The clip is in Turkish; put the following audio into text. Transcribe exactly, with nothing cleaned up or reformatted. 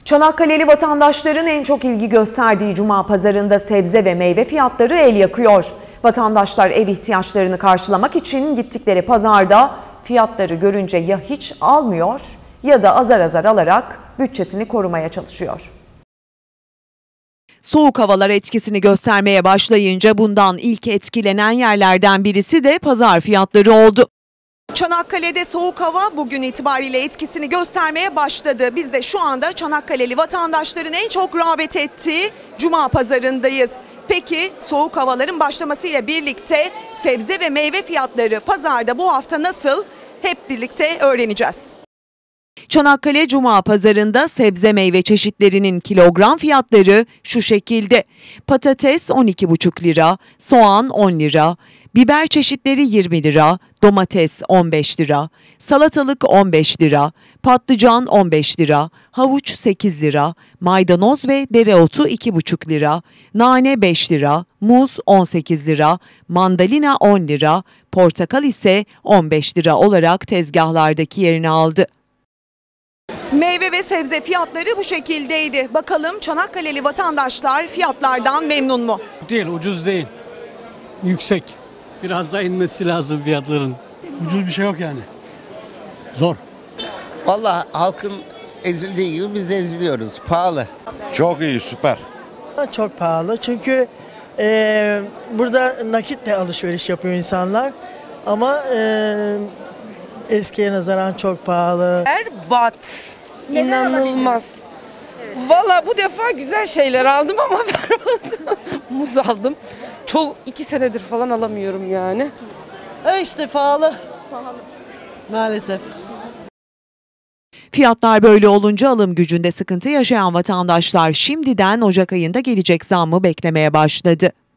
Çanakkale'li vatandaşların en çok ilgi gösterdiği Cuma pazarında sebze ve meyve fiyatları el yakıyor. Vatandaşlar ev ihtiyaçlarını karşılamak için gittikleri pazarda fiyatları görünce ya hiç almıyor ya da azar azar alarak bütçesini korumaya çalışıyor. Soğuk havalar etkisini göstermeye başlayınca bundan ilk etkilenen yerlerden birisi de pazar fiyatları oldu. Çanakkale'de soğuk hava bugün itibariyle etkisini göstermeye başladı. Biz de şu anda Çanakkale'li vatandaşların en çok rağbet ettiği Cuma pazarındayız. Peki soğuk havaların başlamasıyla birlikte sebze ve meyve fiyatları pazarda bu hafta nasıl? Hep birlikte öğreneceğiz. Çanakkale Cuma pazarında sebze meyve çeşitlerinin kilogram fiyatları şu şekilde. Patates on iki buçuk lira, soğan on lira, biber çeşitleri yirmi lira, domates on beş lira, salatalık on beş lira, patlıcan on beş lira, havuç sekiz lira, maydanoz ve dereotu iki buçuk lira, nane beş lira, muz on sekiz lira, mandalina on lira, portakal ise on beş lira olarak tezgahlardaki yerini aldı. Meyve ve sebze fiyatları bu şekildeydi. Bakalım Çanakkale'li vatandaşlar fiyatlardan memnun mu? Değil, ucuz değil. Yüksek. Biraz daha inmesi lazım fiyatların. Ucuz bir şey yok yani. Zor. Vallahi halkın ezildiği gibi biz de eziliyoruz. Pahalı. Çok iyi, süper. Çok pahalı çünkü e, burada nakitle alışveriş yapıyor insanlar. Ama e, eskiye nazaran çok pahalı. Berbat. İnanılmaz. Evet. Valla bu defa güzel şeyler aldım ama berbat. Muz aldım. Çok iki senedir falan alamıyorum yani. E işte pahalı. Pahalı. Maalesef. Fiyatlar böyle olunca alım gücünde sıkıntı yaşayan vatandaşlar şimdiden Ocak ayında gelecek zammı beklemeye başladı.